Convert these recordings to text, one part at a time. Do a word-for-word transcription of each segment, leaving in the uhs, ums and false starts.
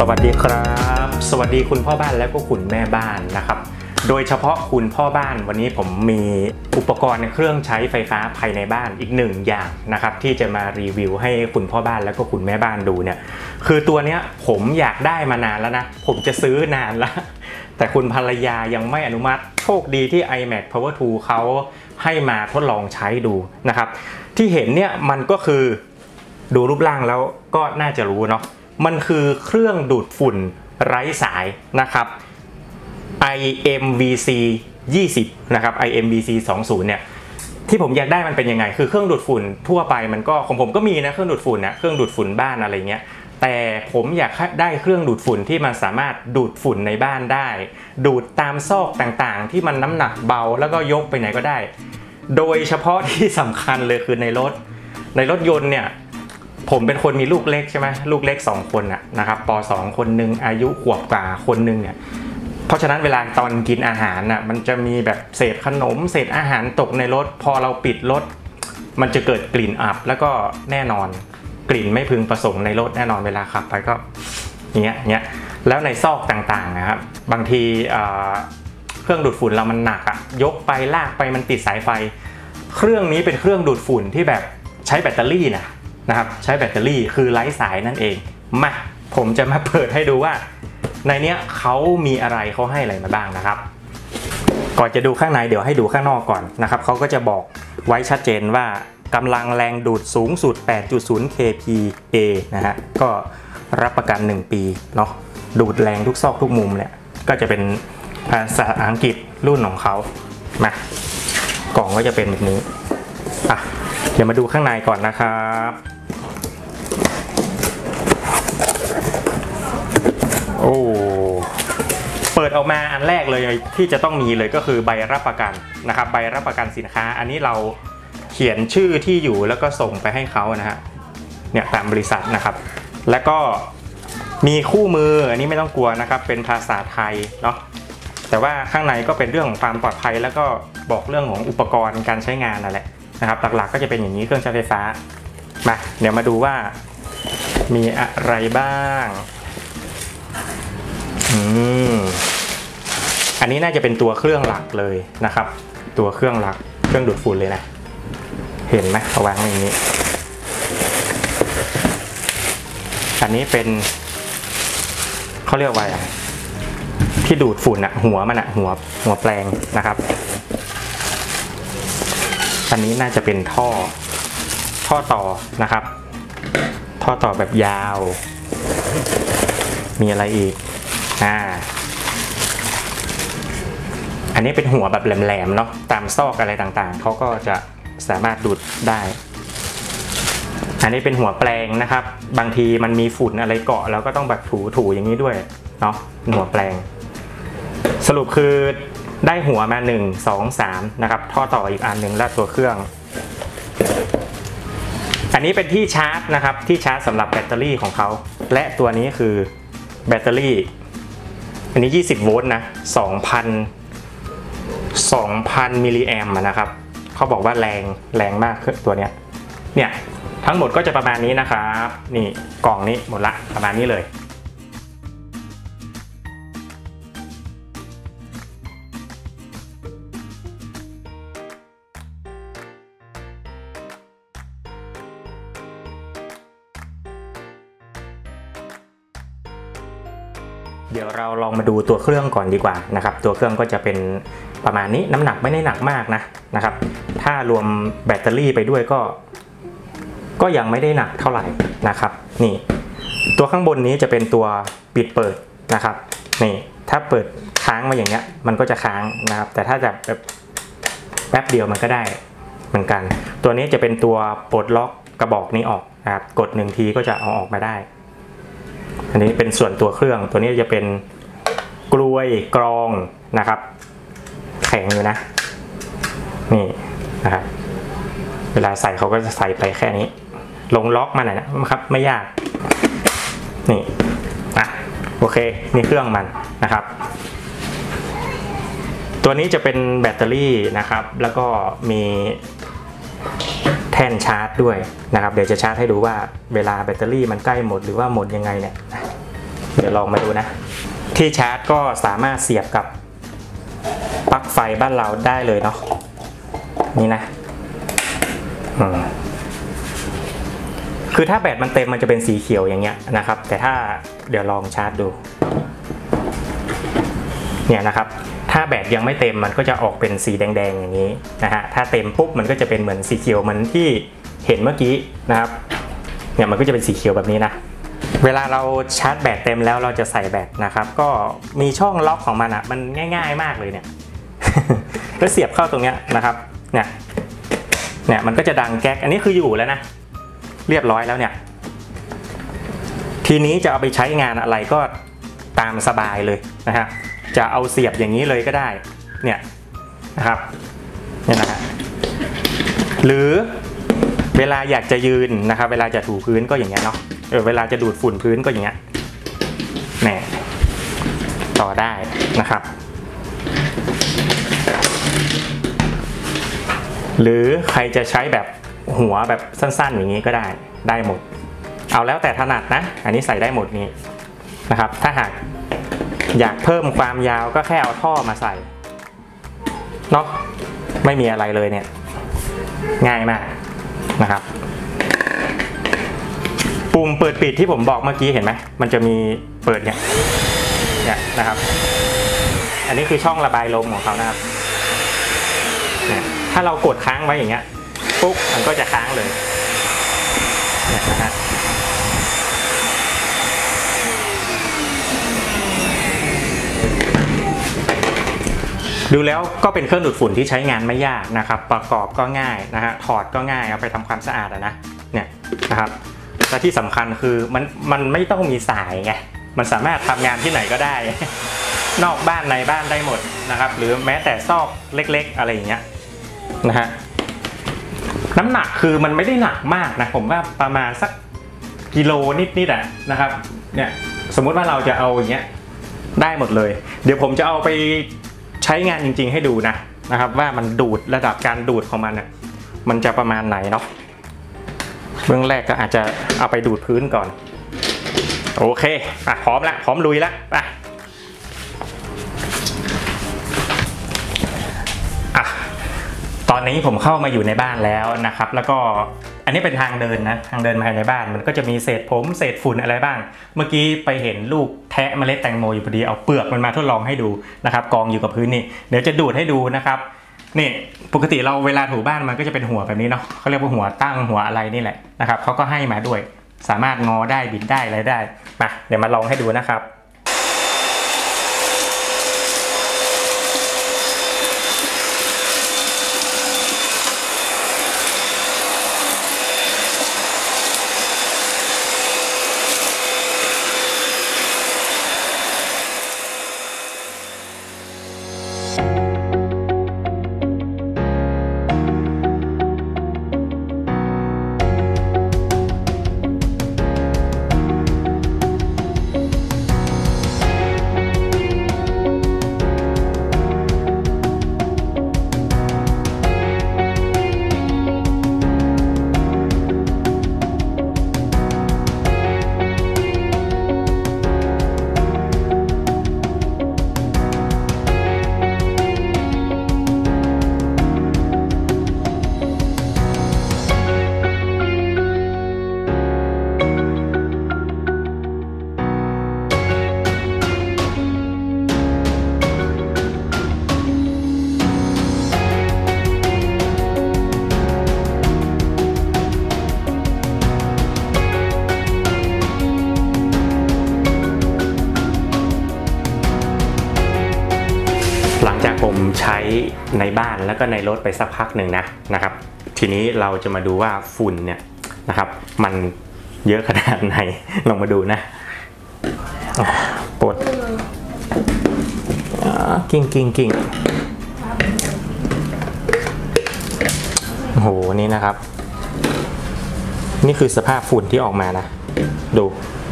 วัสดีครับสวัสดีคุณพ่อบ้านและก็คุณแม่บ้านนะครับโดยเฉพาะคุณพ่อบ้านวันนี้ผมมีอุปกรณ์เครื่องใช้ไฟฟ้าภายในบ้านอีกหนึ่งอย่างนะครับที่จะมารีวิวให้คุณพ่อบ้านและก็คุณแม่บ้านดูเนี่ยคือตัวเนี้ยผมอยากได้มานานแล้วนะผมจะซื้อนานแล้วแต่คุณภรรยายังไม่อนุมัติโชคดีที่ ไอแม็ก Power ทู เขาให้มาทดลองใช้ดูนะครับที่เห็นเนี่ยมันก็คือดูรูปร่างแล้วก็น่าจะรู้เนาะมันคือเครื่องดูดฝุ่นไร้สายนะครับ ไอ เอ็ม วี ซี ยี่สิบ นะครับ ไอ เอ็ม วี ซี ยี่สิบ เนี่ยที่ผมอยากได้มันเป็นยังไงคือเครื่องดูดฝุ่นทั่วไปมันก็ของผมก็มีนะเครื่องดูดฝุ่นนะเครื่องดูดฝุ่นบ้านอะไรเงี้ยแต่ผมอยากได้เครื่องดูดฝุ่นที่มันสามารถดูดฝุ่นในบ้านได้ดูดตามซอกต่างๆที่มันน้ำหนักเบาแล้วก็ยกไปไหนก็ได้โดยเฉพาะที่สำคัญเลยคือในรถในรถยนต์เนี่ยผมเป็นคนมีลูกเล็กใช่ไหมลูกเล็กสองคนนะครับป.สอง คนหนึ่งอายุขวบกว่าคนหนึ่งเนี่ยเพราะฉะนั้นเวลาตอนกินอาหารน่ะมันจะมีแบบเศษขนมเศษอาหารตกในรถพอเราปิดรถมันจะเกิดกลิ่นอับแล้วก็แน่นอนกลิ่นไม่พึงประสงค์ในรถแน่นอนเวลาขับไปก็เงี้ยเงี้ยแล้วในซอกต่างๆนะครับบางทีเครื่องดูดฝุ่นเรามันหนักอะยกไปลากไปมันติดสายไฟเครื่องนี้เป็นเครื่องดูดฝุ่นที่แบบใช้แบตเตอรี่นะนะครับใช้แบตเตอรี่คือไร้สายนั่นเองมาผมจะมาเปิดให้ดูว่าในเนี้ยเขามีอะไรเขาให้อะไรมาบ้างนะครับก่อนจะดูข้างในเดี๋ยวให้ดูข้างนอกก่อนนะครับเขาก็จะบอกไว้ชัดเจนว่ากำลังแรงดูดสูงสุด แปดจุดศูนย์ เค พี เอ นะฮะก็รับประกันหนึ่งปีเนาะดูดแรงทุกซอกทุกมุมเนี่ยก็จะเป็นภาษาอังกฤษรุ่นของเขามากล่องก็จะเป็นแบบนี้อ่ะเดี๋ยวมาดูข้างในก่อนนะครับโอ้เปิดออกมาอันแรกเลยที่จะต้องมีเลยก็คือใบรับประกันนะครับใบรับประกันสินค้าอันนี้เราเขียนชื่อที่อยู่แล้วก็ส่งไปให้เขานะฮะเนี่ยตามบริษัทนะครับแล้วก็มีคู่มืออันนี้ไม่ต้องกลัวนะครับเป็นภาษาไทยเนาะแต่ว่าข้างในก็เป็นเรื่องของความปลอดภัยแล้วก็บอกเรื่องของอุปกรณ์การใช้งานนั่นแหละนะครับหลักๆก็จะเป็นอย่างนี้เครื่องใช้ไฟฟ้ามาเดี๋ยวมาดูว่ามีอะไรบ้างอืมอันนี้น่าจะเป็นตัวเครื่องหลักเลยนะครับตัวเครื่องหลักเครื่องดูดฝุ่นเลยนะเห็นไหมเอาวางไว้อย่างนี้อันนี้เป็นเขาเรียกว่าอะไรที่ดูดฝุ่นอะหัวมันอะหัวหัวแปลงนะครับอันนี้น่าจะเป็นท่อท่อต่อนะครับท่อต่อแบบยาวมีอะไรอีกอ่าอันนี้เป็นหัวแบบแหลมๆเนาะตามซอกอะไรต่างๆเขาก็จะสามารถดูดได้อันนี้เป็นหัวแปลงนะครับบางทีมันมีฝุ่นอะไรเกาะแล้วก็ต้องแบบถูๆอย่างนี้ด้วยเนาะหัวแปลงสรุปคือได้หัวมาหนึ่ง สอง สามนะครับท่อต่ออีกอันหนึ่งและตัวเครื่องอันนี้เป็นที่ชาร์จนะครับที่ชาร์จสำหรับแบตเตอรี่ของเขาและตัวนี้คือแบตเตอรี่อันนี้ยี่สิบโวลต์นะสองพัน สองพันมิลลิแอมป์นะครับเขาบอกว่าแรงแรงมากตัวเนี้ยเนี่ยทั้งหมดก็จะประมาณนี้นะครับนี่กล่องนี้หมดละประมาณนี้เลยเดี๋ยวเราลองมาดูตัวเครื่องก่อนดีกว่านะครับตัวเครื่องก็จะเป็นประมาณนี้น้ำหนักไม่ได้หนักมากนะนะครับถ้ารวมแบตเตอรี่ไปด้วยก็ก็ยังไม่ได้หนักเท่าไหร่นะครับนี่ตัวข้างบนนี้จะเป็นตัวปิดเปิดนะครับนี่ถ้าเปิดค้างมาอย่างเงี้ยมันก็จะค้างนะครับแต่ถ้าจะแบบแป๊บเดียวมันก็ได้เหมือนกันตัวนี้จะเป็นตัวปลดล็อกกระบอกนี้ออกนะครับกดหนึ่งทีก็จะเอาออกมาได้อันนี้เป็นส่วนตัวเครื่องตัวนี้จะเป็นกลวยกรองนะครับแข็งอยู่นะนี่นะครับเวลาใส่เขาก็จะใส่ไปแค่นี้ลงล็อกมันนะครับไม่ยากนี่อ่ะโอเคนี่เครื่องมันนะครับตัวนี้จะเป็นแบตเตอรี่นะครับแล้วก็มีแท่นชาร์จด้วยนะครับเดี๋ยวจะชาร์จให้ดูว่าเวลาแบตเตอรี่มันใกล้หมดหรือว่าหมดยังไงเนี่ยเดี๋ยวลองมาดูนะที่ชาร์จก็สามารถเสียบกับปลั๊กไฟบ้านเราได้เลยเนาะนี่นะคือถ้าแบตมันเต็มมันจะเป็นสีเขียวอย่างเงี้ยนะครับแต่ถ้าเดี๋ยวลองชาร์จดูเนี่ยนะครับถ้าแบตยังไม่เต็มมันก็จะออกเป็นสีแดงๆอย่างนี้นะฮะถ้าเต็มปุ๊บมันก็จะเป็นเหมือนสีเขียวเหมือนที่เห็นเมื่อกี้นะครับเนี่ยมันก็จะเป็นสีเขียวแบบนี้นะเวลาเราชาร์จแบตเต็มแล้วเราจะใส่แบตนะครับก็มีช่องล็อกของมันอ่ะมันง่ายๆมากเลยเนี่ย ก็เสียบเข้าตรงเนี้ยนะครับเนี่ยเนี่ยมันก็จะดังแก๊กอันนี้คืออยู่แล้วนะเรียบร้อยแล้วเนี่ยทีนี้จะเอาไปใช้งานอะไรก็ตามสบายเลยนะฮะจะเอาเสียบอย่างนี้เลยก็ได้เนี่ยนะครับเนี่ยนะฮะหรือเวลาอยากจะยืนนะครับเวลาจะถูพื้นก็อย่างเงี้ยเนาะเออเวลาจะดูดฝุ่นพื้นก็อย่างเงี้ยแหน่ต่อได้นะครับหรือใครจะใช้แบบหัวแบบสั้นๆอย่างนี้ก็ได้ได้หมดเอาแล้วแต่ถนัดนะอันนี้ใส่ได้หมดนี้นะครับถ้าหากอยากเพิ่มความยาวก็แค่เอาท่อมาใส่เนาะไม่มีอะไรเลยเนี่ยง่ายมากนะครับปุ่มเปิดปิดที่ผมบอกเมื่อกี้เห็นไหมมันจะมีเปิดเนี่ยเนี่ยนะครับอันนี้คือช่องระบายลมของเขานะครับเนี่ยถ้าเรากดค้างไว้อย่างเงี้ยปุ๊บมันก็จะค้างเลยเนี่ยนะฮะดูแล้วก็เป็นเครื่องดูดฝุ่นที่ใช้งานไม่ยากนะครับประกอบก็ง่ายนะฮะถอดก็ง่ายเอาไปทำความสะอาดนะเนี่ยนะครับและที่สำคัญคือมันมันไม่ต้องมีสายไงมันสามารถทำงานที่ไหนก็ได้ นอกบ้านในบ้านได้หมดนะครับหรือแม้แต่ซอกเล็กๆอะไรอย่างเงี้ยนะฮะน้ำหนักคือมันไม่ได้หนักมากนะผมว่าประมาณสักกิโลนิดๆอ่ะนะครับเนี่ยสมมุติว่าเราจะเอาอย่างเงี้ยได้หมดเลยเดี๋ยวผมจะเอาไปใช้งานจริงๆให้ดูนะนะครับว่ามันดูดระดับการดูดของมันเนี่ยมันจะประมาณไหนเนาะเบื้องแรกก็อาจจะเอาไปดูดพื้นก่อนโอเคอ่ะพร้อมละพร้อมลุยละไปอ่ะตอนนี้ผมเข้ามาอยู่ในบ้านแล้วนะครับแล้วก็อันนี้เป็นทางเดินนะทางเดินภายในบ้านมันก็จะมีเศษผมเศษฝุ่นอะไรบ้างเมื่อกี้ไปเห็นลูกแทะเมล็ดแตงโมอยู่พอดีเอาเปลือกมันมาทดลองให้ดูนะครับกองอยู่กับพื้นนี่เดี๋ยวจะดูดให้ดูนะครับนี่ปกติเราเวลาถูบ้านมันก็จะเป็นหัวแบบนี้เนาะเขาเรียกว่าหัวตั้งหัวอะไรนี่แหละนะครับเขาก็ให้มาด้วยสามารถงอได้บิดได้อะไรได้มาเดี๋ยวมาลองให้ดูนะครับ ใช้ในบ้านแล้วก็ในรถไปสักพักหนึ่งนะนะครับทีนี้เราจะมาดูว่าฝุ่นเนี่ยนะครับมันเยอะขนาดไหนลองมาดูนะปวดกิ้งกิ้งกิ้งโอ้โหนี่นะครับนี่คือสภาพฝุ่นที่ออกมานะดู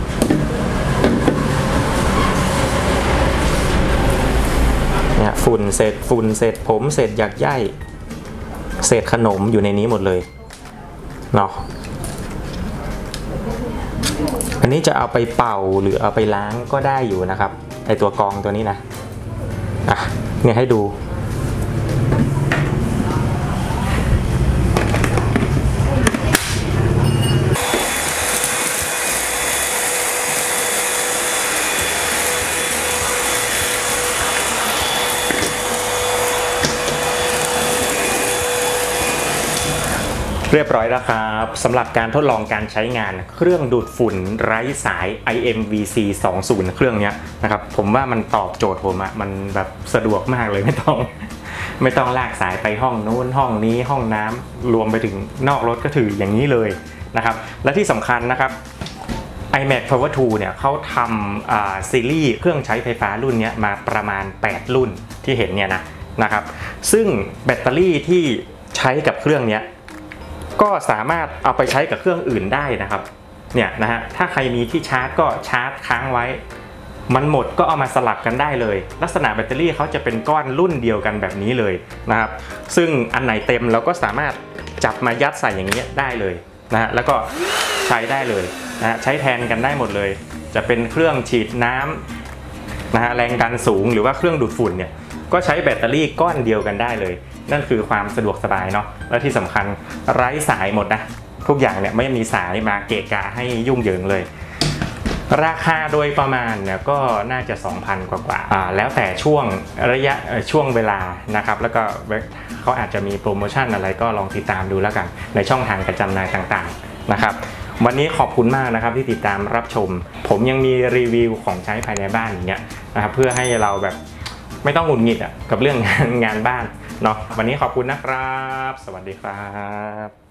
เนี่ยฝุ่นเศษฝุ่นเศษผมเศษหยักใยเศษขนมอยู่ในนี้หมดเลยเนาะอันนี้จะเอาไปเป่าหรือเอาไปล้างก็ได้อยู่นะครับไอตัวกรองตัวนี้นะอ่ะเนี่ยให้ดูเรียบร้อยแล้วครับสำหรับการทดลองการใช้งานเครื่องดูดฝุ่นไร้สาย ไอ เอ็ม วี ซี สองสิบ เครื่องนี้นะครับผมว่ามันตอบโจทย์ผมอะมันแบบสะดวกมากเลยไม่ต้องไม่ต้องลากสายไปห้องนู้นห้องนี้ห้องน้ำรวมไปถึงนอกรถก็ถืออย่างนี้เลยนะครับและที่สำคัญนะครับ ไอ แม็ก Power ทูเนี่ยเขาทำซีรีส์เครื่องใช้ไฟฟ้ารุ่นนี้มาประมาณแปดรุ่นที่เห็นเนี่ยนะนะครับซึ่งแบตเตอรี่ที่ใช้กับเครื่องนี้ก็สามารถเอาไปใช้กับเครื่องอื่นได้นะครับเนี่ยนะฮะถ้าใครมีที่ชาร์จก็ชาร์จค้างไว้มันหมดก็เอามาสลับกันได้เลยลักษณะแบตเตอรี่เขาจะเป็นก้อนรุ่นเดียวกันแบบนี้เลยนะครับซึ่งอันไหนเต็มเราก็สามารถจับมายัดใส่อย่างนี้ได้เลยนะฮะแล้วก็ใช้ได้เลยนะฮะใช้แทนกันได้หมดเลยจะเป็นเครื่องฉีดน้ำนะฮะแรงดันสูงหรือว่าเครื่องดูดฝุ่นเนี่ยก็ใช้แบตเตอรี่ก้อนเดียวกันได้เลยนั่นคือความสะดวกสบายเนาะและที่สำคัญไร้สายหมดนะทุกอย่างเนี่ยไม่มีสายมาเกะกะให้ยุ่งเหยิงเลยราคาโดยประมาณเนี่ยก็น่าจะ สองพัน กว่าๆอ่าแล้วแต่ช่วงระยะช่วงเวลานะครับแล้วก็เขาอาจจะมีโปรโมชั่นอะไรก็ลองติดตามดูแล้วกันในช่องทางการจำหน่ายต่างๆนะครับวันนี้ขอบคุณมากนะครับที่ติดตามรับชมผมยังมีรีวิวของใช้ภายในบ้านอย่างเงี้ยนะครับเพื่อให้เราแบบไม่ต้องหงุดหงิดอ่ะกับเรื่องงานงานบ้านเนาะวันนี้ขอบคุณนะครับสวัสดีครับ